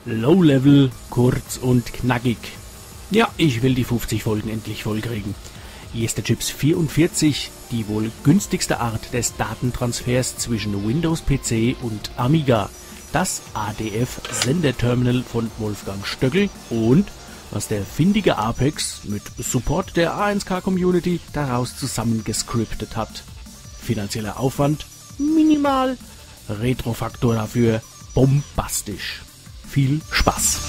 Low Level, kurz und knackig. Ja, ich will die 50 Folgen endlich vollkriegen. Hier ist der Chips 44, die wohl günstigste Art des Datentransfers zwischen Windows PC und Amiga. Das ADF-Senderterminal von Wolfgang Stöckel und was der findige Apex mit Support der A1K-Community daraus zusammengescriptet hat. Finanzieller Aufwand minimal, Retrofaktor dafür bombastisch. Viel Spaß!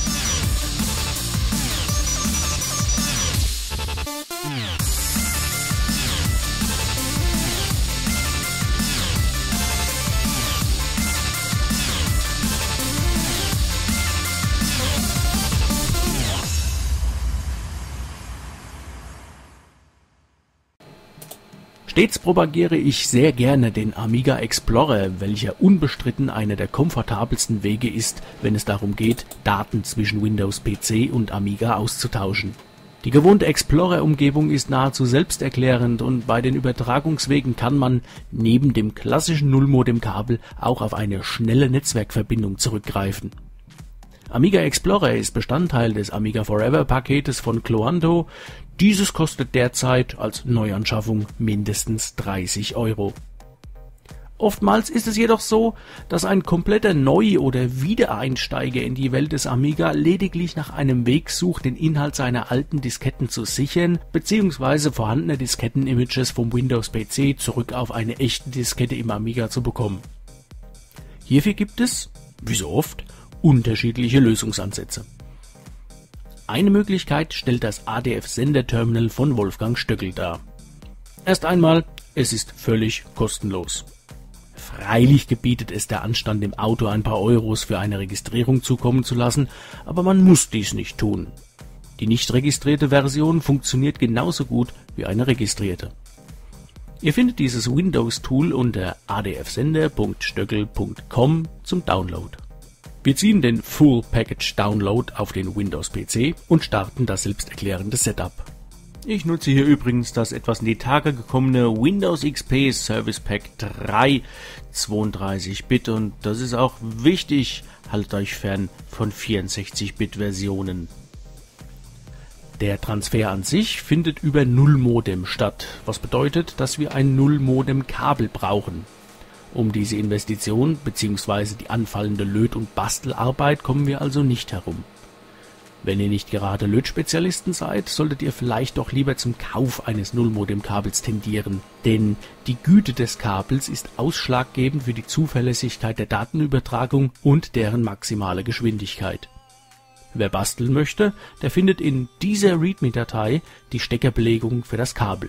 Stets propagiere ich sehr gerne den Amiga Explorer, welcher unbestritten einer der komfortabelsten Wege ist, wenn es darum geht, Daten zwischen Windows PC und Amiga auszutauschen. Die gewohnte Explorer-Umgebung ist nahezu selbsterklärend und bei den Übertragungswegen kann man neben dem klassischen Nullmodem-Kabel auch auf eine schnelle Netzwerkverbindung zurückgreifen. Amiga Explorer ist Bestandteil des Amiga Forever Paketes von Cloanto. Dieses kostet derzeit als Neuanschaffung mindestens 30 €. Oftmals ist es jedoch so, dass ein kompletter Neu- oder Wiedereinsteiger in die Welt des Amiga lediglich nach einem Weg sucht, den Inhalt seiner alten Disketten zu sichern, bzw. vorhandene Disketten-Images vom Windows-PC zurück auf eine echte Diskette im Amiga zu bekommen. Hierfür gibt es, wie so oft, unterschiedliche Lösungsansätze. Eine Möglichkeit stellt das ADF-Senderterminal von Wolfgang Stöckel dar. Erst einmal, es ist völlig kostenlos. Freilich gebietet es der Anstand, dem Autor ein paar Euros für eine Registrierung zukommen zu lassen, aber man muss dies nicht tun. Die nicht registrierte Version funktioniert genauso gut wie eine registrierte. Ihr findet dieses Windows-Tool unter adfsender.stöckel.com zum Download. Wir ziehen den Full Package Download auf den Windows-PC und starten das selbsterklärende Setup. Ich nutze hier übrigens das etwas in die Tage gekommene Windows XP Service Pack 3 32-Bit und das ist auch wichtig, haltet euch fern von 64-Bit-Versionen. Der Transfer an sich findet über Nullmodem statt, was bedeutet, dass wir ein Nullmodem-Kabel brauchen. Um diese Investition bzw. die anfallende Löt- und Bastelarbeit kommen wir also nicht herum. Wenn ihr nicht gerade Lötspezialisten seid, solltet ihr vielleicht doch lieber zum Kauf eines Nullmodem-Kabels tendieren, denn die Güte des Kabels ist ausschlaggebend für die Zuverlässigkeit der Datenübertragung und deren maximale Geschwindigkeit. Wer basteln möchte, der findet in dieser README-Datei die Steckerbelegung für das Kabel.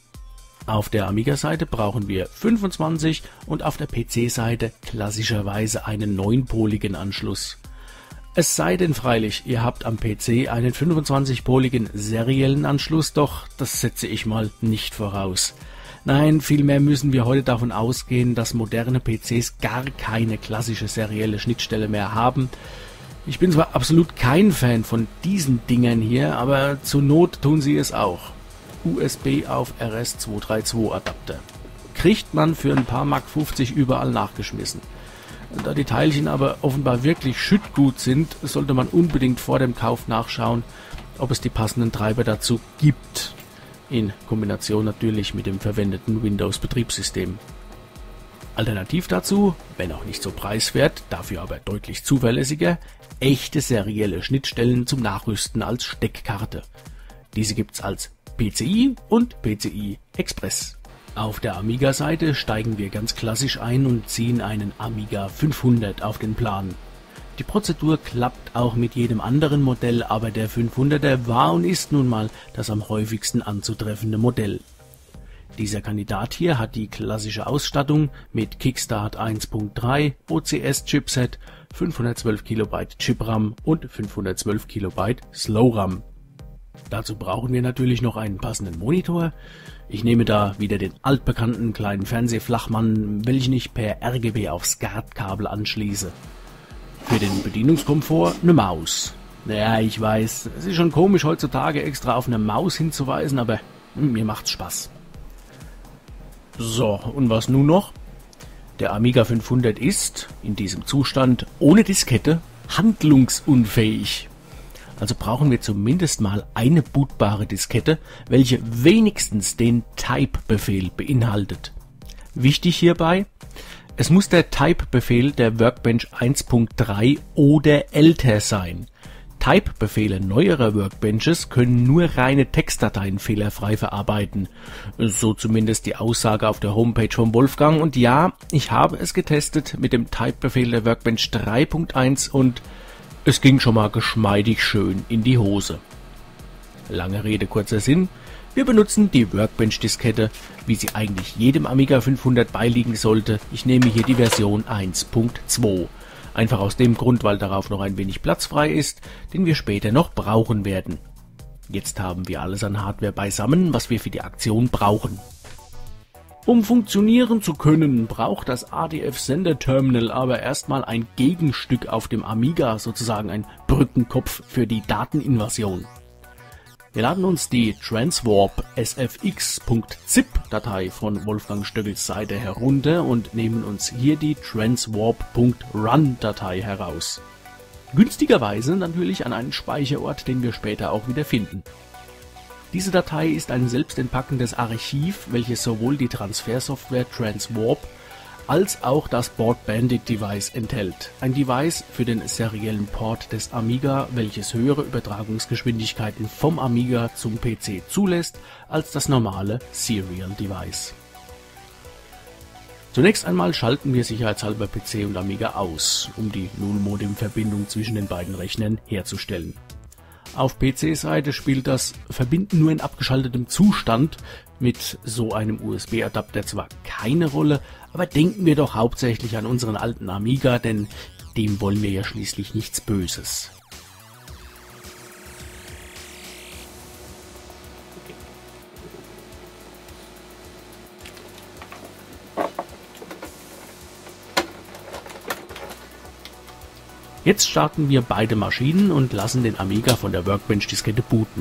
Auf der Amiga-Seite brauchen wir 25 und auf der PC-Seite klassischerweise einen 9-poligen Anschluss. Es sei denn freilich, ihr habt am PC einen 25-poligen seriellen Anschluss, doch das setze ich mal nicht voraus. Nein, vielmehr müssen wir heute davon ausgehen, dass moderne PCs gar keine klassische serielle Schnittstelle mehr haben. Ich bin zwar absolut kein Fan von diesen Dingern hier, aber zur Not tun sie es auch. USB auf RS232 Adapter. Kriegt man für ein paar Mark 50 überall nachgeschmissen. Da die Teilchen aber offenbar wirklich schüttgut sind, sollte man unbedingt vor dem Kauf nachschauen, ob es die passenden Treiber dazu gibt. In Kombination natürlich mit dem verwendeten Windows-Betriebssystem. Alternativ dazu, wenn auch nicht so preiswert, dafür aber deutlich zuverlässiger, echte serielle Schnittstellen zum Nachrüsten als Steckkarte. Diese gibt's als PCI und PCI Express. Auf der Amiga-Seite steigen wir ganz klassisch ein und ziehen einen Amiga 500 auf den Plan. Die Prozedur klappt auch mit jedem anderen Modell, aber der 500er war und ist nun mal das am häufigsten anzutreffende Modell. Dieser Kandidat hier hat die klassische Ausstattung mit Kickstart 1.3, OCS-Chipset, 512 KB Chip-RAM und 512 KB Slow-RAM. Dazu brauchen wir natürlich noch einen passenden Monitor. Ich nehme da wieder den altbekannten kleinen Fernsehflachmann, welchen ich per RGB auf SCART-Kabel anschließe. Für den Bedienungskomfort eine Maus. Naja, ich weiß, es ist schon komisch heutzutage extra auf eine Maus hinzuweisen, aber mir macht's Spaß. So, und was nun noch? Der Amiga 500 ist in diesem Zustand ohne Diskette handlungsunfähig. Also brauchen wir zumindest mal eine bootbare Diskette, welche wenigstens den Type-Befehl beinhaltet. Wichtig hierbei: Es muss der Type-Befehl der Workbench 1.3 oder älter sein. Type-Befehle neuerer Workbenches können nur reine Textdateien fehlerfrei verarbeiten. So zumindest die Aussage auf der Homepage von Wolfgang. Und ja, ich habe es getestet mit dem Type-Befehl der Workbench 3.1 und es ging schon mal geschmeidig schön in die Hose. Lange Rede, kurzer Sinn. Wir benutzen die Workbench-Diskette, wie sie eigentlich jedem Amiga 500 beiliegen sollte. Ich nehme hier die Version 1.2. Einfach aus dem Grund, weil darauf noch ein wenig Platz frei ist, den wir später noch brauchen werden. Jetzt haben wir alles an Hardware beisammen, was wir für die Aktion brauchen. Um funktionieren zu können, braucht das ADF-Senderterminal aber erstmal ein Gegenstück auf dem Amiga, sozusagen ein Brückenkopf für die Dateninvasion. Wir laden uns die Transwarp sfx.zip Datei von Wolfgang Stöckels Seite herunter und nehmen uns hier die Transwarp.run Datei heraus. Günstigerweise natürlich an einen Speicherort, den wir später auch wieder finden. Diese Datei ist ein selbstentpackendes Archiv, welches sowohl die Transfersoftware Transwarp als auch das Board Bandit Device enthält. Ein Device für den seriellen Port des Amiga, welches höhere Übertragungsgeschwindigkeiten vom Amiga zum PC zulässt als das normale Serial Device. Zunächst einmal schalten wir sicherheitshalber PC und Amiga aus, um die Null-Modem-Verbindung zwischen den beiden Rechnern herzustellen. Auf PC-Seite spielt das Verbinden nur in abgeschaltetem Zustand mit so einem USB-Adapter zwar keine Rolle, aber denken wir doch hauptsächlich an unseren alten Amiga, denn dem wollen wir ja schließlich nichts Böses. Jetzt starten wir beide Maschinen und lassen den Amiga von der Workbench-Diskette booten.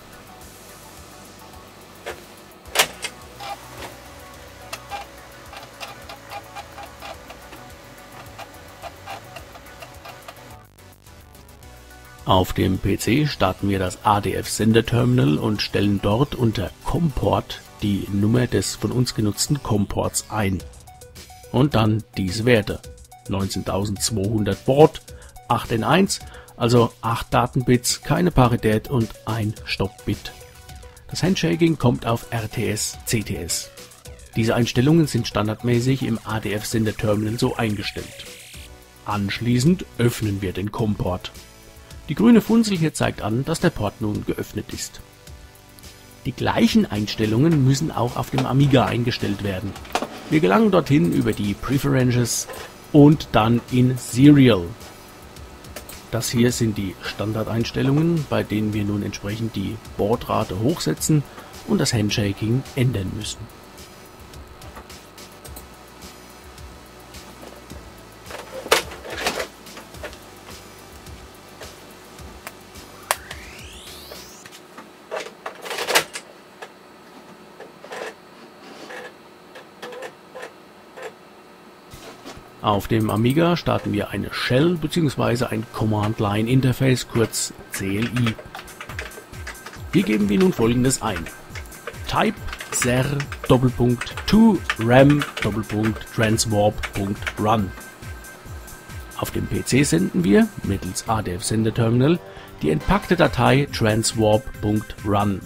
Auf dem PC starten wir das ADF-Senderterminal und stellen dort unter COM-Port die Nummer des von uns genutzten COM-Ports ein. Und dann diese Werte: 19.200 Baud, 8 in 1, also 8 Datenbits, keine Parität und ein Stoppbit. Das Handshaking kommt auf RTS, CTS. Diese Einstellungen sind standardmäßig im ADF-Senderterminal so eingestellt. Anschließend öffnen wir den COM-Port. Die grüne Funzel hier zeigt an, dass der Port nun geöffnet ist. Die gleichen Einstellungen müssen auch auf dem Amiga eingestellt werden. Wir gelangen dorthin über die Preferences und dann in Serial. Das hier sind die Standardeinstellungen, bei denen wir nun entsprechend die Baudrate hochsetzen und das Handshaking ändern müssen. Auf dem Amiga starten wir eine Shell bzw. ein Command-Line-Interface, kurz CLI. Hier geben wir nun folgendes ein: Type ser to ram transwarp.run. Auf dem PC senden wir mittels ADF-Senderterminal die entpackte Datei transwarp.run.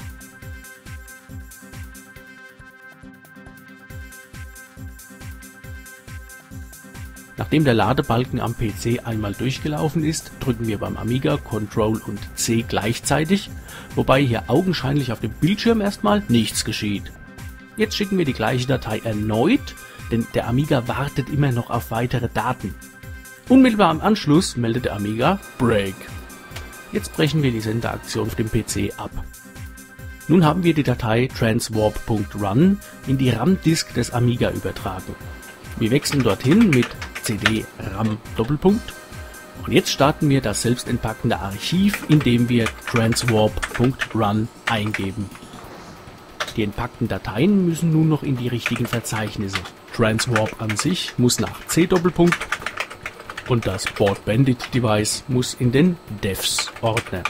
Nachdem der Ladebalken am PC einmal durchgelaufen ist, drücken wir beim Amiga Ctrl und C gleichzeitig, wobei hier augenscheinlich auf dem Bildschirm erstmal nichts geschieht. Jetzt schicken wir die gleiche Datei erneut, denn der Amiga wartet immer noch auf weitere Daten. Unmittelbar im Anschluss meldet der Amiga Break. Jetzt brechen wir die Sendeaktion auf dem PC ab. Nun haben wir die Datei transwarp.run in die RAM-Disk des Amiga übertragen. Wir wechseln dorthin mit CD RAM Doppelpunkt und jetzt starten wir das selbstentpackende Archiv, indem wir transwarp.run eingeben. Die entpackten Dateien müssen nun noch in die richtigen Verzeichnisse. Transwarp an sich muss nach C Doppelpunkt Und das Board Bandit Device muss in den Devs-Ordner.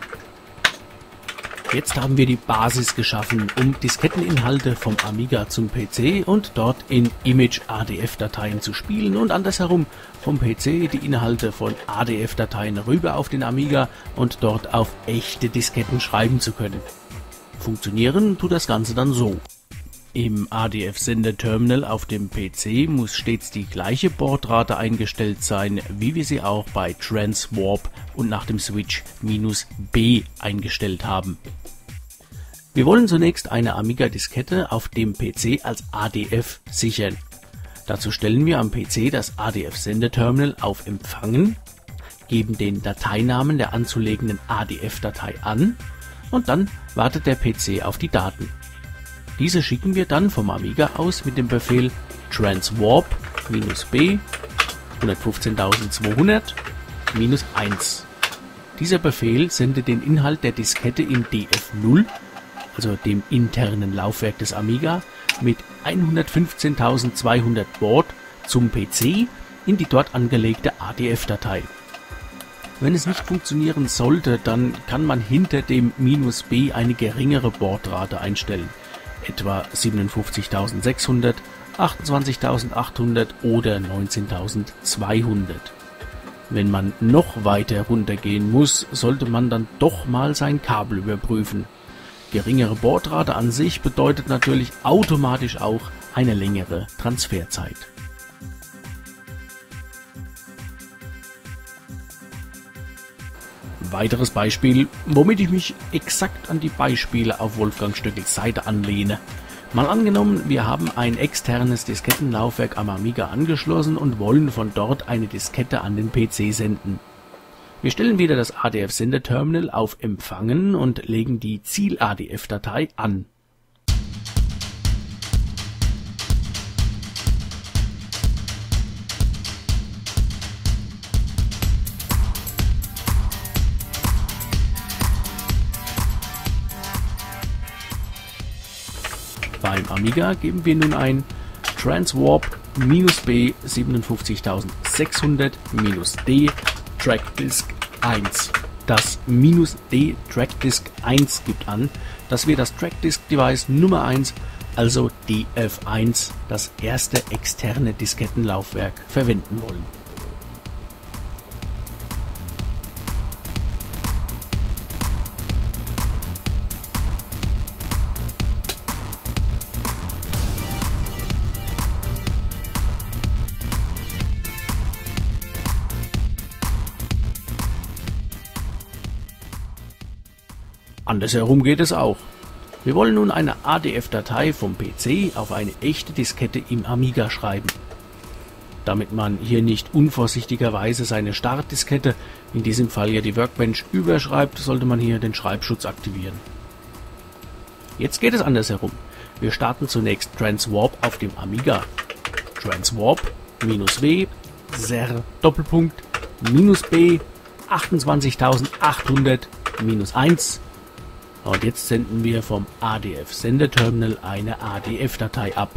Jetzt haben wir die Basis geschaffen, um Disketteninhalte vom Amiga zum PC und dort in Image-ADF-Dateien zu spielen und andersherum vom PC die Inhalte von ADF-Dateien rüber auf den Amiga und dort auf echte Disketten schreiben zu können. Funktionieren tut das Ganze dann so. Im ADF-Senderterminal auf dem PC muss stets die gleiche Bordrate eingestellt sein, wie wir sie auch bei Transwarp und nach dem Switch "-B" eingestellt haben. Wir wollen zunächst eine Amiga-Diskette auf dem PC als ADF sichern. Dazu stellen wir am PC das ADF-Senderterminal auf Empfangen, geben den Dateinamen der anzulegenden ADF-Datei an und dann wartet der PC auf die Daten. Diese schicken wir dann vom Amiga aus mit dem Befehl transwarp-b 115200-1. Dieser Befehl sendet den Inhalt der Diskette in DF0, also dem internen Laufwerk des Amiga, mit 115.200 Baud zum PC in die dort angelegte ADF-Datei. Wenn es nicht funktionieren sollte, dann kann man hinter dem "-B" eine geringere Bordrate einstellen, etwa 57.600, 28.800 oder 19.200. Wenn man noch weiter runtergehen muss, sollte man dann doch mal sein Kabel überprüfen. Geringere Bordrate an sich bedeutet natürlich automatisch auch eine längere Transferzeit. Weiteres Beispiel, womit ich mich exakt an die Beispiele auf Wolfgang Stöckels Seite anlehne. Mal angenommen, wir haben ein externes Diskettenlaufwerk am Amiga angeschlossen und wollen von dort eine Diskette an den PC senden. Wir stellen wieder das ADF-Senderterminal auf Empfangen und legen die Ziel-ADF-Datei an. Beim Amiga geben wir nun ein Transwarp-B 57600-D Trackdisk 1. Das "-D Trackdisk 1 gibt an, dass wir das Trackdisk-Device Nummer 1, also DF1, das erste externe Diskettenlaufwerk, verwenden wollen. Andersherum geht es auch. Wir wollen nun eine ADF-Datei vom PC auf eine echte Diskette im Amiga schreiben. Damit man hier nicht unvorsichtigerweise seine Startdiskette, in diesem Fall ja die Workbench, überschreibt, sollte man hier den Schreibschutz aktivieren. Jetzt geht es andersherum. Wir starten zunächst Transwarp auf dem Amiga. Transwarp-B ser -B 28.800-1. Und jetzt senden wir vom ADF-Senderterminal eine ADF-Datei ab.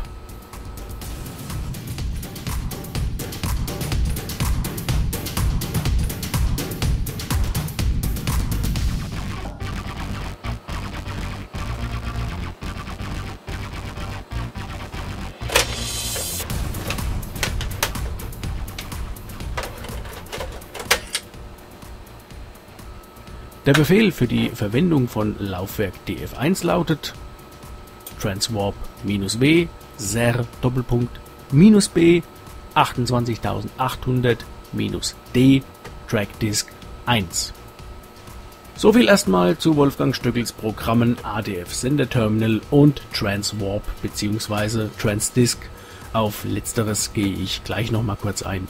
Der Befehl für die Verwendung von Laufwerk DF1 lautet Transwarp-B ser -B 28.800-D Trackdisk 1. Soviel erstmal zu Wolfgang Stöckels Programmen ADF-Senderterminal und Transwarp bzw. Transdisk. Auf letzteres gehe ich gleich nochmal kurz ein.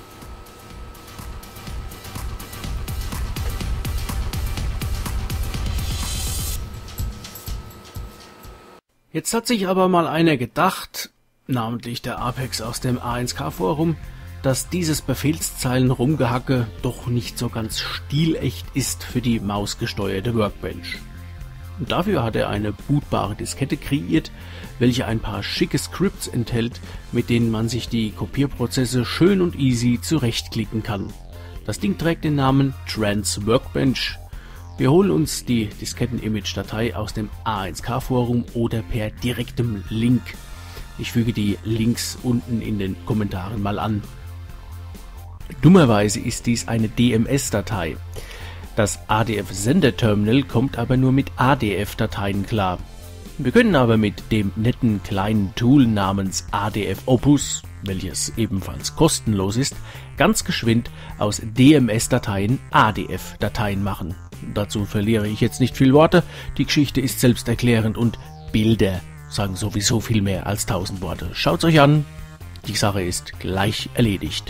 Jetzt hat sich aber mal einer gedacht, namentlich der Apex aus dem A1K-Forum, dass dieses Befehlszeilen-Rumgehacke doch nicht so ganz stilecht ist für die mausgesteuerte Workbench. Und dafür hat er eine bootbare Diskette kreiert, welche ein paar schicke Scripts enthält, mit denen man sich die Kopierprozesse schön und easy zurechtklicken kann. Das Ding trägt den Namen Trans Workbench. Wir holen uns die Disketten-Image-Datei aus dem A1K-Forum oder per direktem Link. Ich füge die Links unten in den Kommentaren mal an. Dummerweise ist dies eine DMS-Datei. Das ADF-Senderterminal kommt aber nur mit ADF-Dateien klar. Wir können aber mit dem netten kleinen Tool namens ADF Opus, welches ebenfalls kostenlos ist, ganz geschwind aus DMS-Dateien ADF-Dateien machen. Dazu verliere ich jetzt nicht viel Worte, die Geschichte ist selbsterklärend und Bilder sagen sowieso viel mehr als 1000 Worte. Schaut's euch an, die Sache ist gleich erledigt.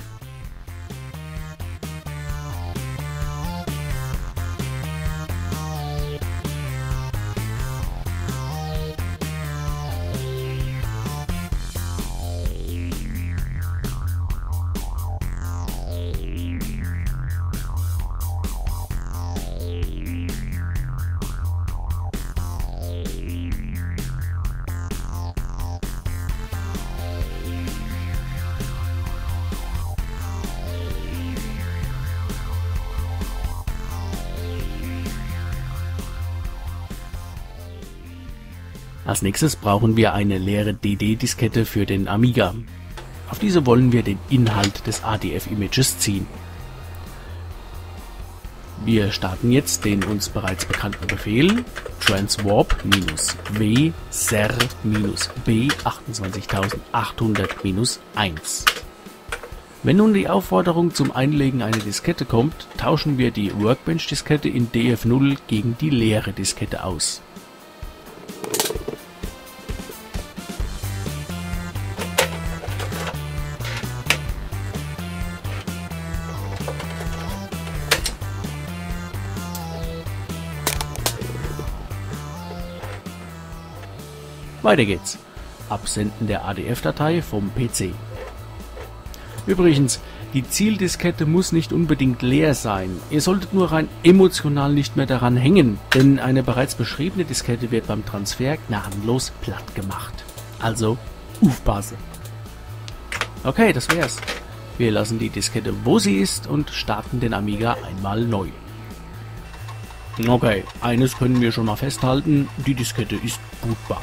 Als nächstes brauchen wir eine leere DD-Diskette für den Amiga. Auf diese wollen wir den Inhalt des ADF-Images ziehen. Wir starten jetzt den uns bereits bekannten Befehl transwarp-w ser-b 28800-1. Wenn nun die Aufforderung zum Einlegen einer Diskette kommt, tauschen wir die Workbench-Diskette in DF0 gegen die leere Diskette aus. Weiter geht's. Absenden der ADF-Datei vom PC. Übrigens, die Zieldiskette muss nicht unbedingt leer sein. Ihr solltet nur rein emotional nicht mehr daran hängen, denn eine bereits beschriebene Diskette wird beim Transfer gnadenlos platt gemacht. Also, aufpassen. Okay, das wär's. Wir lassen die Diskette, wo sie ist, und starten den Amiga einmal neu. Okay, eines können wir schon mal festhalten, die Diskette ist bootbar.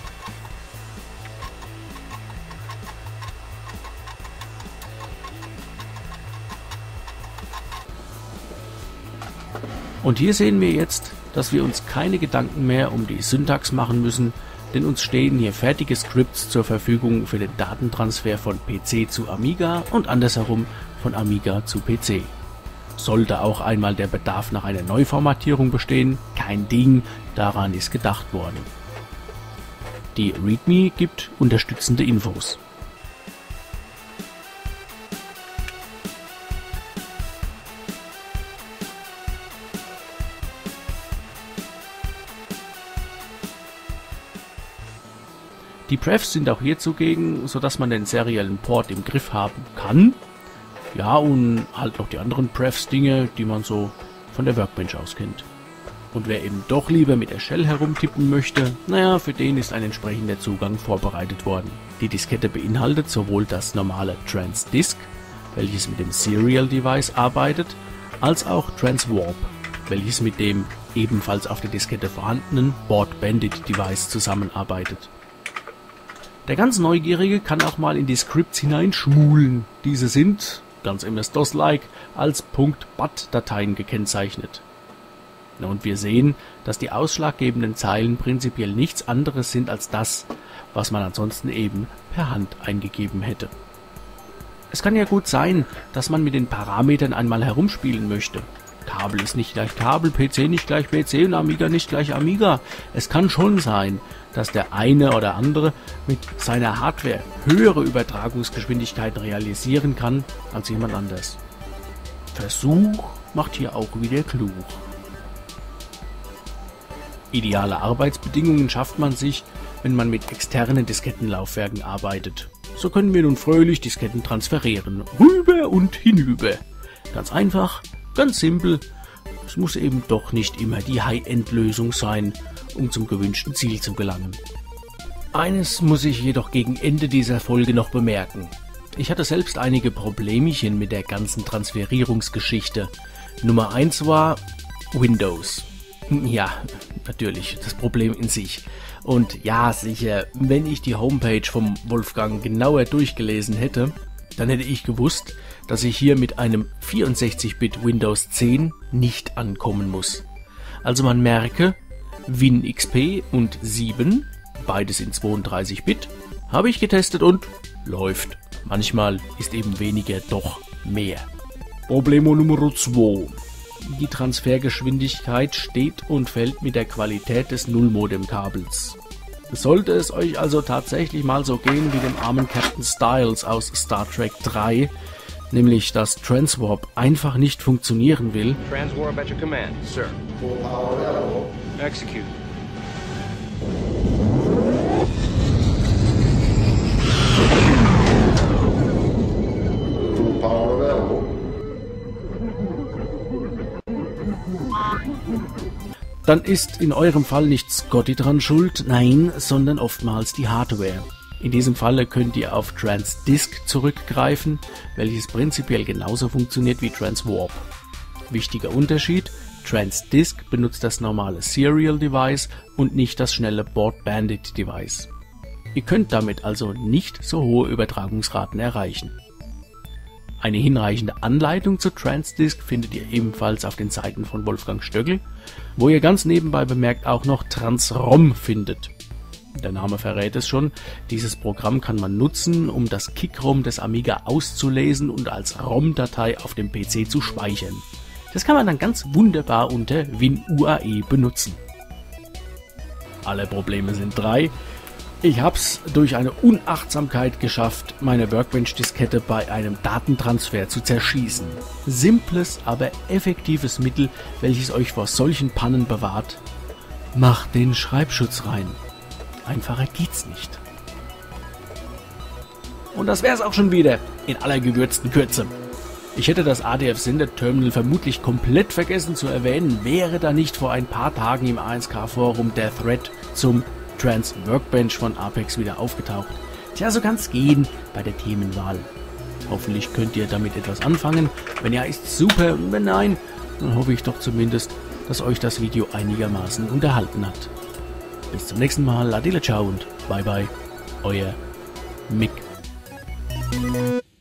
Und hier sehen wir jetzt, dass wir uns keine Gedanken mehr um die Syntax machen müssen, denn uns stehen hier fertige Scripts zur Verfügung für den Datentransfer von PC zu Amiga und andersherum von Amiga zu PC. Sollte auch einmal der Bedarf nach einer Neuformatierung bestehen, kein Ding, daran ist gedacht worden. Die README gibt unterstützende Infos. Die Prefs sind auch hier zugegen, sodass man den seriellen Port im Griff haben kann. Ja, und halt noch die anderen Prefs-Dinge, die man so von der Workbench aus kennt. Und wer eben doch lieber mit der Shell herumtippen möchte, naja, für den ist ein entsprechender Zugang vorbereitet worden. Die Diskette beinhaltet sowohl das normale Transdisk, welches mit dem Serial Device arbeitet, als auch Transwarp, welches mit dem ebenfalls auf der Diskette vorhandenen Board Bandit Device zusammenarbeitet. Der ganz Neugierige kann auch mal in die Scripts hineinschmulen. Diese sind, ganz MS-DOS-like, als .bat-Dateien gekennzeichnet. Und wir sehen, dass die ausschlaggebenden Zeilen prinzipiell nichts anderes sind als das, was man ansonsten eben per Hand eingegeben hätte. Es kann ja gut sein, dass man mit den Parametern einmal herumspielen möchte. Kabel ist nicht gleich Kabel, PC nicht gleich PC und Amiga nicht gleich Amiga. Es kann schon sein, dass der eine oder andere mit seiner Hardware höhere Übertragungsgeschwindigkeiten realisieren kann als jemand anders. Versuch macht hier auch wieder klug. Ideale Arbeitsbedingungen schafft man sich, wenn man mit externen Diskettenlaufwerken arbeitet. So können wir nun fröhlich Disketten transferieren, rüber und hinüber. Ganz einfach, ganz simpel. Es muss eben doch nicht immer die High-End-Lösung sein, um zum gewünschten Ziel zu gelangen. Eines muss ich jedoch gegen Ende dieser Folge noch bemerken. Ich hatte selbst einige Problemchen mit der ganzen Transferierungsgeschichte. Nummer 1 war Windows. Ja, natürlich, das Problem in sich. Und ja, sicher, wenn ich die Homepage vom Wolfgang genauer durchgelesen hätte, dann hätte ich gewusst, dass ich hier mit einem 64-Bit Windows 10 nicht ankommen muss. Also man merke, WinXP und 7, beides in 32-Bit, habe ich getestet und läuft. Manchmal ist eben weniger doch mehr. Problemo Nummer 2. Die Transfergeschwindigkeit steht und fällt mit der Qualität des Nullmodem-Kabels. Sollte es euch also tatsächlich mal so gehen wie dem armen Captain Styles aus Star Trek 3, nämlich dass Transwarp einfach nicht funktionieren will, Transwarp at your command, sir. Full power available. Execute. Full power available. dann ist in eurem Fall nicht Scotty dran schuld, nein, sondern oftmals die Hardware. In diesem Falle könnt ihr auf Transdisk zurückgreifen, welches prinzipiell genauso funktioniert wie Transwarp. Wichtiger Unterschied: Transdisk benutzt das normale Serial Device und nicht das schnelle Board Bandit Device. Ihr könnt damit also nicht so hohe Übertragungsraten erreichen. Eine hinreichende Anleitung zu Transdisk findet ihr ebenfalls auf den Seiten von Wolfgang Stöckl, wo ihr ganz nebenbei bemerkt auch noch Transrom findet. Der Name verrät es schon, dieses Programm kann man nutzen, um das Kick-ROM des Amiga auszulesen und als ROM-Datei auf dem PC zu speichern. Das kann man dann ganz wunderbar unter WinUAE benutzen. Alle Probleme sind 3. Ich hab's durch eine Unachtsamkeit geschafft, meine Workbench-Diskette bei einem Datentransfer zu zerschießen. Simples, aber effektives Mittel, welches euch vor solchen Pannen bewahrt. Macht den Schreibschutz rein. Einfacher geht's nicht. Und das wär's auch schon wieder, in aller gewürzten Kürze. Ich hätte das ADF-Sender-Terminal vermutlich komplett vergessen zu erwähnen, wäre da nicht vor ein paar Tagen im A1K-Forum der Thread zum Trans-Workbench von Apex wieder aufgetaucht. Tja, so kann's gehen bei der Themenwahl. Hoffentlich könnt ihr damit etwas anfangen. Wenn ja, ist super. Und wenn nein, dann hoffe ich doch zumindest, dass euch das Video einigermaßen unterhalten hat. Bis zum nächsten Mal, Adele, ciao und bye bye, euer Mick.